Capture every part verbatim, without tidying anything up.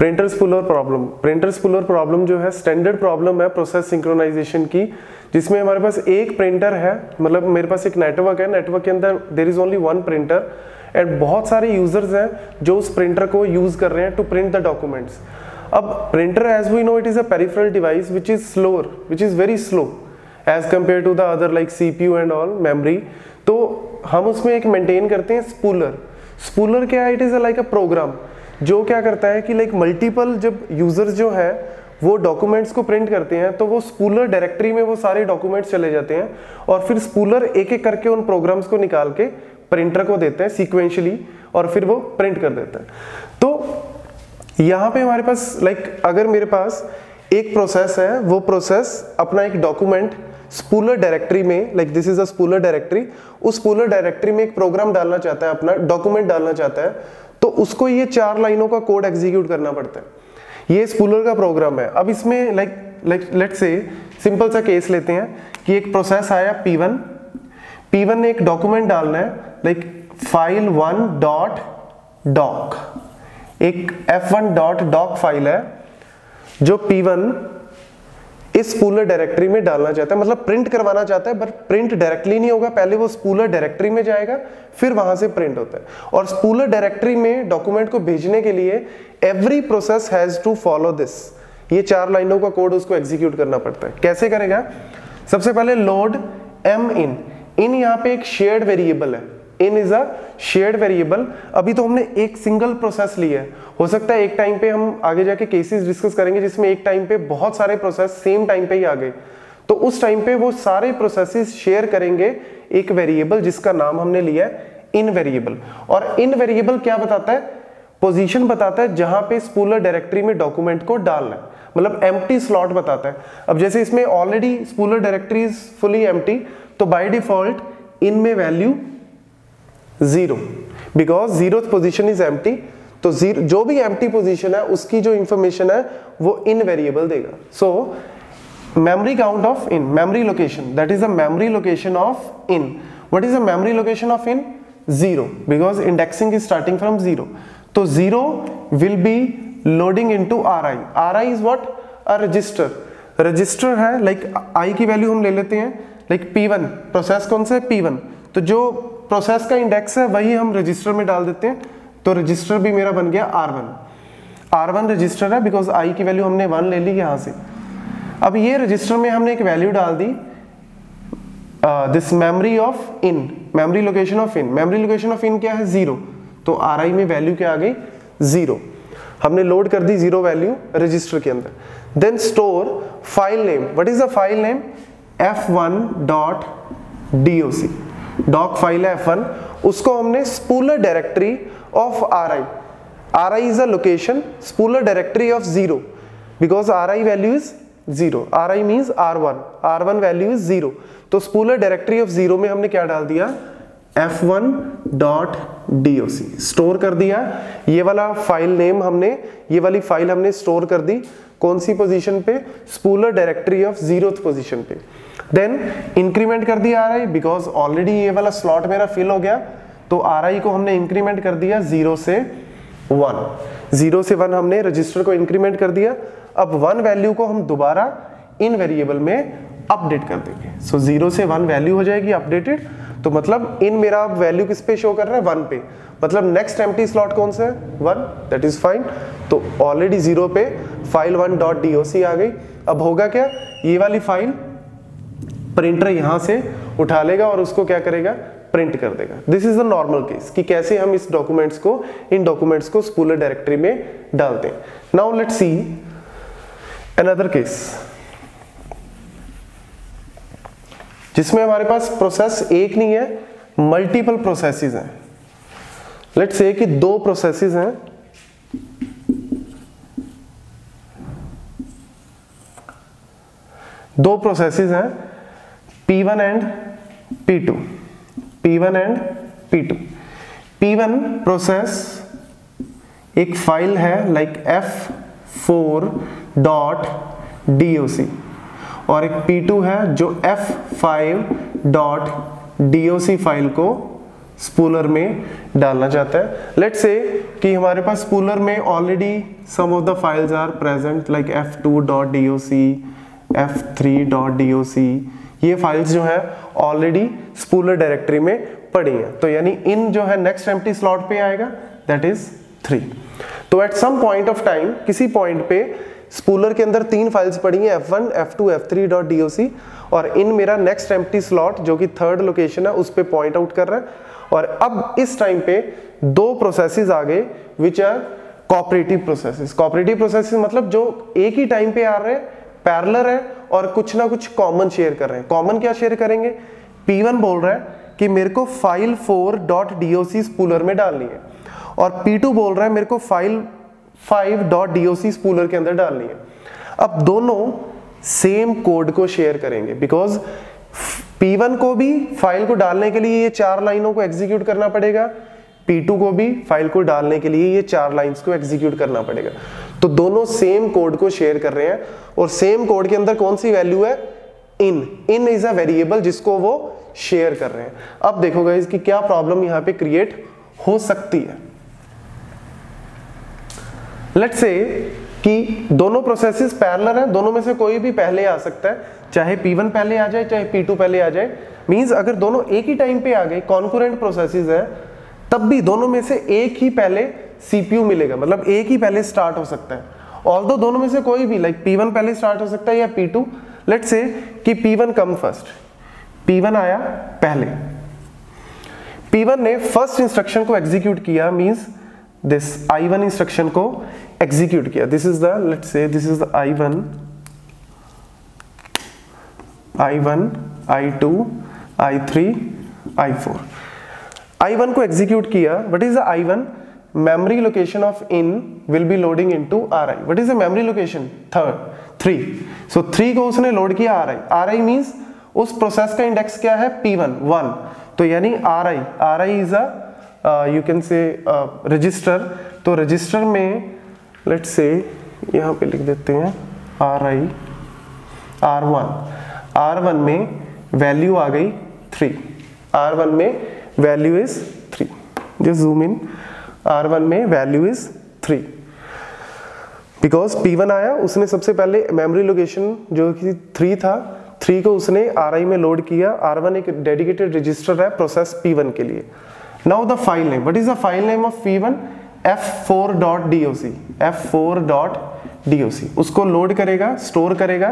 Printer spooler problem, printer spooler problem जो है standard problem है प्रोसेस सिंक्रोनाइजेशन की, जिसमें हमारे पास एक प्रिंटर है, मतलब मेरे पास एक नेटवर्क है, नेटवर्क के अंदर there is only one printer and बहुत सारे यूजर्स हैं जो उस प्रिंटर को यूज कर रहे हैं टू प्रिंट द डॉक्यूमेंट्स। अब printer as we know it is a peripheral device which is slower, which is very slow as compare to the other like CPU and all memory. तो हम उसमें एक maintain करते हैं spooler. Spooler क्या है? It is like a program जो क्या करता है कि लाइक मल्टीपल जब यूजर्स जो है वो डॉक्यूमेंट्स को प्रिंट करते हैं तो वो स्पूलर डायरेक्टरी में वो सारे डॉक्यूमेंट्स चले जाते हैं और फिर स्पूलर एक एक करके उन प्रोग्राम्स को निकाल के प्रिंटर को देते हैं सीक्वेंशियली और फिर वो प्रिंट कर देता है। तो यहाँ पे हमारे पास लाइक अगर मेरे पास एक प्रोसेस है, वो प्रोसेस अपना एक डॉक्यूमेंट स्पूलर डायरेक्टरी में, like this is a spooler directory, उस स्पूलर डायरेक्टरी में एक प्रोग्राम डालना चाहता है, अपना डॉक्यूमेंट डालना चाहता है, तो उसको ये चार लाइनों का कोड एग्जीक्यूट करना पड़ता है। ये स्पूलर का प्रोग्राम है। अब इसमें like like let's say simple सा केस लेते हैं कि एक प्रोसेस आया पी वन, पी वन ने एक डॉक्यूमेंट डालना है like file one dot doc, एक F one dot doc file है जो पी वन इस स्पूलर डायरेक्टरी में डालना चाहता है, मतलब प्रिंट करवाना चाहता है, बट प्रिंट डायरेक्टली नहीं होगा, पहले वो स्पूलर डायरेक्टरी में जाएगा फिर वहां से प्रिंट होता है। और स्पूलर डायरेक्टरी में डॉक्यूमेंट को भेजने के लिए every process has to follow this, ये चार लाइनों का कोड उसको एग्जीक्यूट करना पड़ता है। कैसे करेगा? सबसे पहले लोड एम इन, इन यहाँ पे एक शेयर्ड वेरिएबल है, in is a shared variable. अभी तो हमने एक सिंगल प्रोसेस ली है, हो सकता है एक टाइम पे हम आगे जाके केसेस डिस्कस करेंगे जिसमें एक टाइम पे बहुत सारे प्रोसेस सेम टाइम पे ही आ गए, तो उस टाइम पे वो सारे प्रोसेसेस शेयर करेंगे एक वेरिएबल जिसका नाम हमने लिया है इन वेरिएबल। और इन वेरिएबल क्या बताता है? पोजीशन बताता है जहां पे स्पूलर डायरेक्टरी में डॉक्यूमेंट को डालना है, मतलब एम्प्टी स्लॉट बताता है। अब जैसे इसमें already spooler directory is fully empty, तो बाय डिफॉल्ट इन में value zero, because zero position is empty, तो जीरो जो भी एम्प्टी पोजीशन है उसकी जो इंफॉर्मेशन है वो इन वेरिएबल देगा। So memory count of in, memory location, that is a memory location of in. What is a memory location of in? Zero, because indexing is starting from zero. तो zero will be loading into R I. R I is what? A register. Register है like I की value हम ले लेते हैं like P one, process कौन सा है? P one. तो जो प्रोसेस का इंडेक्स है वही हम रजिस्टर में डाल देते हैं, तो रजिस्टर भी मेरा बन गया R one. R one register है बिकॉज आई की वैल्यू हमने वन ले ली यहां से। अब ये रजिस्टर में हमने एक वैल्यू डाल दी this memory of in, memory location of in. Memory location of in क्या है? जीरो, तो आर आई में वैल्यू क्या आ गई? जीरो। हमने लोड कर दी जीरो वैल्यू रजिस्टर के अंदर। Then store file name, what is the file name? F one dot D O C, doc file है एफ वन, उसको हमने spooler directory of R I, R I is a location, spooler directory of zero, because R I value is zero, R I means R one, R one value is zero, तो spooler directory of zero में हमने क्या डाल दिया? F one dot D O C, store कर दिया। ये वाला फाइल नेम हमने, ये वाली फाइल हमने स्टोर कर दी कौन सी पोजीशन पे? Spooler directory of zeroth position पे। देन इंक्रीमेंट कर दिया आर आई, बिकॉज ऑलरेडी ये वाला स्लॉट मेरा फिल हो गया, तो आर आई को हमने इंक्रीमेंट कर दिया जीरो से वन, जीरो से वन हमने रजिस्टर को इंक्रीमेंट कर दिया। अब वन वैल्यू को हम दोबारा इन वेरिएबल में अपडेट कर देंगे, सो so, जीरो से वन वैल्यू हो जाएगी अपडेटेड। तो मतलब इन मेरा वैल्यू किस पे शो कर रहा है? वन पे, मतलब नेक्स्ट एम्प्टी स्लॉट कौन सा है? One, that is fine. तो ऑलरेडी जीरो पे file one dot D O C आ गई। अब होगा क्या? ये वाली फाइल प्रिंटर यहां से उठा लेगा और उसको क्या करेगा? प्रिंट कर देगा। This is the normal case कि कैसे हम इस डॉक्यूमेंट्स को, इन डॉक्यूमेंट्स को स्पूलर डायरेक्टरी में डालते हैं। Now let's see another case जिसमें हमारे पास प्रोसेस एक नहीं है, मल्टीपल प्रोसेसेस हैं। लेट्स से कि दो प्रोसेसेस हैं, दो प्रोसेसेस हैं P one and P two, P one and P two. P one process एक फाइल है like F four dot D O C, और एक पी टू है जो F five dot D O C file को spooler में डालना चाहता है। लेट्स से कि हमारे पास स्पूलर में already some of the files are present like F two dot D O C, F three dot D O C, ये फाइल्स जो है ऑलरेडी स्पूलर डायरेक्टरी में पड़ी हैं, तो यानी इन जो है नेक्स्ट एम्प्टी स्लॉट पे आएगा, दैट इज थ्री। तो at some point of time, किसी पॉइंट पे स्पूलर के अंदर तीन फाइल्स पड़ी हैं, F one, F two, F three dot D O C, और इन मेरा नेक्स्ट एम्प्टी स्लॉट जो कि थर्ड लोकेशन है उस पे पॉइंट आउट कर रहा है। और अब इस टाइम पे दो प्रोसेसेस आ गए which are cooperative processes. Cooperative processes मतलब जो एक ही टाइम पे आ रहे हैं, पैरेलल है और कुछ ना कुछ कॉमन शेयर कर रहे हैं। कॉमन क्या शेयर करेंगे? पी वन बोल रहा है कि मेरे को file four dot D O C spooler में डालनी है, और पी टू बोल रहा है मेरे को file five dot D O C spooler के अंदर डालनी है। अब दोनों सेम कोड को शेयर करेंगे, बिकॉज पी वन को भी फाइल को डालने के लिए ये चार लाइनों को एग्जीक्यूट करना पड़ेगा, पी टू को भी फाइल को डालने के लिए ये चार लाइंस को एग्जीक्यूट करना पड़ेगा। तो दोनों सेम कोड को शेयर कर रहे हैं, और सेम कोड के अंदर कौन सी वैल्यू है? इन। इन इज अ वेरिएबल जिसको वो शेयर कर रहे हैं। अब देखो गाइस कि क्या प्रॉब्लम यहाँ पे क्रिएट हो सकती है। लेट्स से कि दोनों प्रोसेसेस पैरेलल हैं, दोनों में से कोई भी पहले आ सकता है, चाहे पी वन पहले आ जाए चाहे पी टू पहले आ जाए। मींस अगर दोनों एक ही टाइम पे आ गए, कॉन्करेंट प्रोसेसेस है, तब भी दोनों में से एक ही पहले सीपीयू मिलेगा, मतलब एक ही पहले स्टार्ट हो सकता है। ऑल्दो दोनों में से कोई भी लाइक पी वन पहले स्टार्ट हो सकता है या पी टू। लेट्स से कि P one come first, P one आया पहले, पी वन ने फर्स्ट इंस्ट्रक्शन को एग्जीक्यूट किया, means this I one instruction को एग्जीक्यूट किया। This is the let's say this is the I one, I one, I two, I three, I four. I one को execute किया। What is the I one? memory location of in will be loading into ri. what is the memory location? third, three. so three को उसने load किया ri. ri means उस process का index क्या है? P one, one. तो यानी ri, ri is a uh, you can say register. तो रजिस्टर में लेट्स से यहाँ पे लिख देते हैं ri R one, R one में वैल्यू आ गई थ्री, आर वन में value is three. Just zoom in, R one में value is three, because P one आया, उसने सबसे पहले मेमोरी लोकेशन जो कि थ्री था, थ्री को उसने आर आई में लोड किया। आर वन एक डेडिकेटेड रजिस्टर है प्रोसेस पी वन के लिए। Now the file name, what is the file name of P one? F four dot D O C, F four dot D O C. उसको load करेगा, store करेगा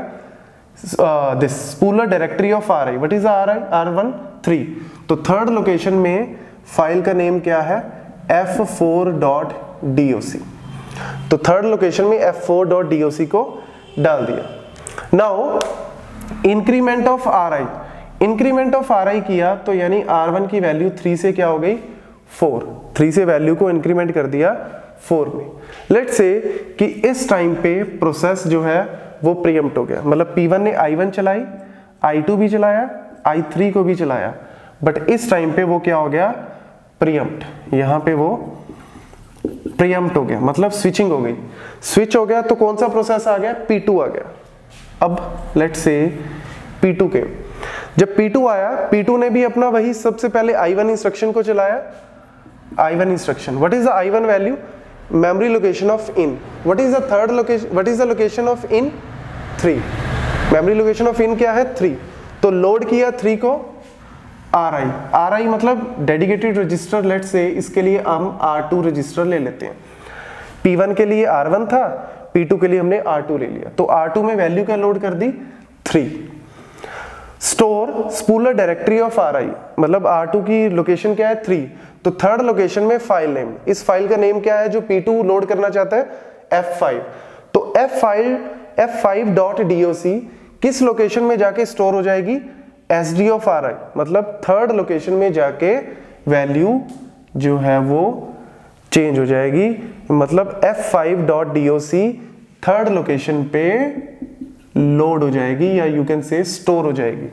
this spooler directory of R I. What is R I? R one, three. तो third location में file का name क्या है? F four dot D O C. तो third location में F four dot D O C को डाल दिया। Now increment of R I, increment of R I किया, तो यानी आर वन की वैल्यू थ्री से क्या हो गई? फोर। थ्री से वैल्यू को इंक्रीमेंट कर दिया फोर में। लेट्स से कि इस टाइम पे प्रोसेस जो है वो प्रीएम्प्ट हो गया, मतलब पी वन ने आई वन चलाई, आई टू भी चलाया, आई थ्री को भी चलाया, बट इस टाइम पे वो क्या हो गया? प्रीएम्प्ट। यहाँ पे वो प्रीएम्प्ट हो गया, मतलब स्विचिंग हो गई। स्विच हो गया तो कौन सा प्रोसेस आ गया? पी टू आ गया। अब लेट्स से पी टू के, जब पी टू आया, पी टू ने भी अपना वही सबसे पहले आई वन इंस्ट्रक्शन को चलाया। I one instruction, what is the I one value? Memory location of in. What is the third location? What is the location of in? Three. Memory location of in क्या है? Three. तो load किया three को are I, R I मतलब dedicated register. Let's say इसके लिए हम are to register ले लेते हैं। पी वन के लिए आर वन था, पी टू के लिए हमने आर टू ले लिया। तो आर टू में वैल्यू क्या लोड कर दी? Three. Store spooler directory of R I, मतलब आर टू की लोकेशन क्या है? थ्री। तो थर्ड लोकेशन में फाइल नेम, इस फाइल का नेम क्या है जो पी टू लोड करना चाहता है? F five. तो F file F five dot D O सी किस लोकेशन में जाके स्टोर हो जाएगी? S D of R I, मतलब थर्ड लोकेशन में जाके वैल्यू जो है वो चेंज हो जाएगी। मतलब F five dot D O C third location पे लोड हो जाएगी, या यू कैन से स्टोर हो जाएगी।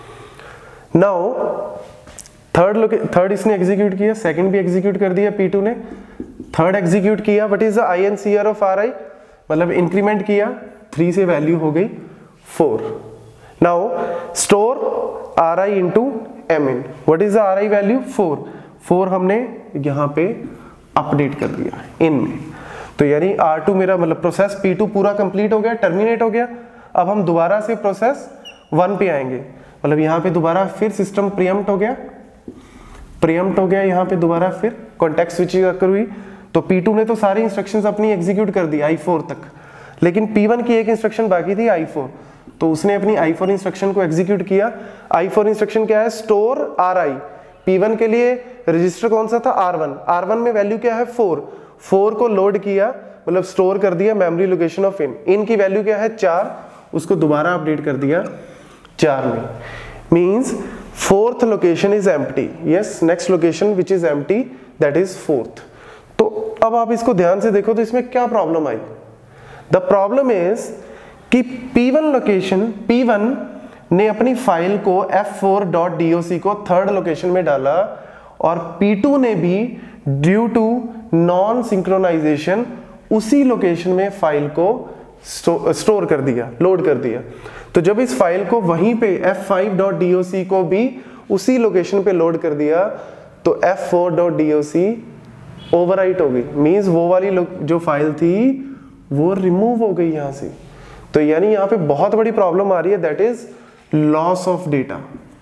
नाउ थर्ड थर्ड इसने एग्जीक्यूट किया, सेकंड भी एग्जीक्यूट कर दिया पी टू ने, थर्ड एग्जीक्यूट किया। What is the I N C R of R I? मतलब इंक्रीमेंट किया, थ्री से वैल्यू हो गई four. Now store R I into M in. What is the are I value? Four. Four हमने यहाँ पे update कर दिया इन में। तो यानी आर टू मेरा मतलब प्रोसेस पी टू पूरा कंप्लीट हो गया, टर्मिनेट हो गया। अब हम दोबारा से प्रोसेस वन पे आएंगे, मतलब यहाँ पे दोबारा फिर सिस्टम प्रीएम्प्ट हो गया, प्रीएम्प्ट हो गया यहाँ पे दोबारा फिर कॉन्टेक्स्ट स्विचिंग अकर हुई। तो पी टू ने तो सारी इंस्ट्रक्शंस अपनी एग्जीक्यूट कर दी आई फोर तक, लेकिन पी वन की एक इंस्ट्रक्शन बाकी थी आई फोर, तो उसने अपनी आई फोर इंस्ट्रक्शन को एग्जीक्यूट किया। आई फोर इंस्ट्रक्शन क्या है, store R I. P one के लिए रजिस्टर कौन सा था, आर वन। आर वन में वैल्यू क्या है, फोर। फोर को लोड किया, मतलब स्टोर कर दिया memory location of in. In की वैल्यू क्या है, चार, उसको दोबारा अपडेट कर दिया चार में। Means fourth location is empty. Yes, next location which is empty that is fourth. तो अब आप इसको ध्यान से देखो तो इसमें क्या प्रॉब्लम आई। द प्रॉब्लम इज कि P one location, P one ने अपनी फाइल को F four dot D O C को थर्ड लोकेशन में डाला और पी टू ने भी ड्यू टू नॉन सिंक्रोनाइजेशन उसी लोकेशन में फाइल को स्टो, स्टोर कर दिया, लोड कर दिया। तो जब इस फाइल को वहीं पे F five dot D O C को भी उसी लोकेशन पे लोड कर दिया तो F four dot D O C overwrite हो गई। मींस वो वाली जो फाइल थी वो रिमूव हो गई यहां से। तो यानी यहां पे बहुत बड़ी प्रॉब्लम आ रही है, that is loss of data.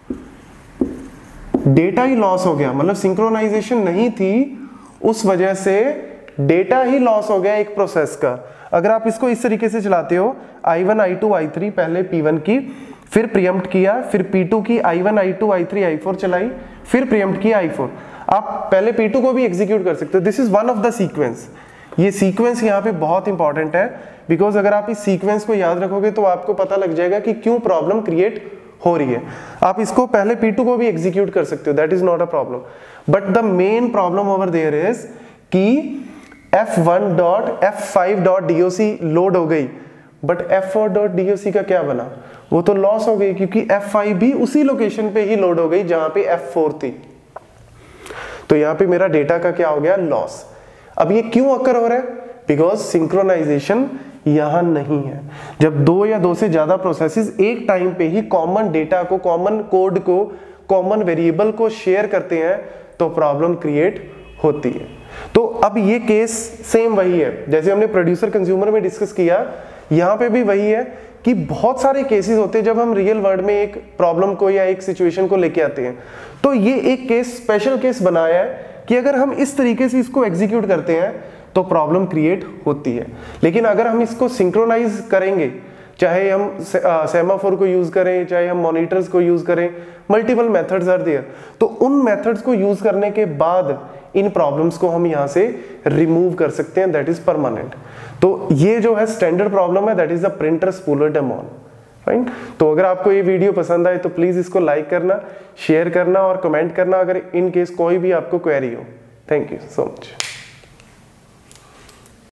Data ही लॉस हो गया, मतलब सिंक्रोनाइजेशन नहीं थी, उस वजह से डेटा ही लॉस हो गया एक प्रोसेस का। अगर आप इसको इस तरीके से चलाते हो, I one, I two, I three, पहले पी वन की, फिर प्रीएम्प्ट किया, फिर पी टू की I one, I two, I three, I four चलाई, फिर प्रीएम्प्ट किया आई फोर। आप पहले पी टू को भी एग्जीक्यूट कर सकते हो। This is one of the sequence. ये सीक्वेंस यहाँ पे बहुत इंपॉर्टेंट है, बिकॉज अगर आप इस सीक्वेंस को याद रखोगे तो आपको पता लग जाएगा कि क्यों प्रॉब्लम क्रिएट हो रही है। आप इसको पहले पी टू को भी एग्जीक्यूट कर सकते हो, that is not a problem. But the main problem over there is कि F one dot F five dot D O C load हो गई, but F four dot D O C का क्या बना, वो तो लॉस हो गई, क्योंकि एफ फाइव भी उसी लोकेशन पे ही लोड हो गई जहां पे एफ फोर थी। तो यहाँ पे मेरा डेटा का क्या हो गया, लॉस। अब ये क्यों अकर हो रहा है, बिकॉज सिंक्रोनाइजेशन यहां नहीं है। जब दो या दो से ज्यादा प्रोसेसेस एक टाइम पे ही कॉमन डेटा को, कॉमन कोड को, कॉमन वेरिएबल को शेयर करते हैं तो प्रॉब्लम क्रिएट होती है। तो अब ये केस सेम वही है जैसे हमने प्रोड्यूसर कंज्यूमर में डिस्कस किया, यहां पे भी वही है कि बहुत सारे केसेस होते हैं जब हम रियल वर्ल्ड में एक प्रॉब्लम को या एक सिचुएशन को लेके आते हैं। तो ये एक केस, स्पेशल केस बनाया है कि अगर हम इस तरीके से इसको एग्जीक्यूट करते हैं तो प्रॉब्लम क्रिएट होती है। लेकिन अगर हम इसको सिंक्रोनाइज करेंगे, चाहे हम सेमाफोर को यूज करें, चाहे हम मॉनिटर्स को यूज करें, मल्टीपल मेथड्स आर देयर, तो उन मेथड्स को यूज करने के बाद इन प्रॉब्लम्स को हम यहां से रिमूव कर सकते हैं, दैट इज परमानेंट। तो ये जो है स्टैंडर्ड प्रॉब्लम है, that is the printer spooler daemon, right. तो अगर आपको ये वीडियो पसंद आए तो प्लीज इसको लाइक करना, शेयर करना और कमेंट करना अगर इन केस कोई भी आपको क्वेरी हो। Thank you so much.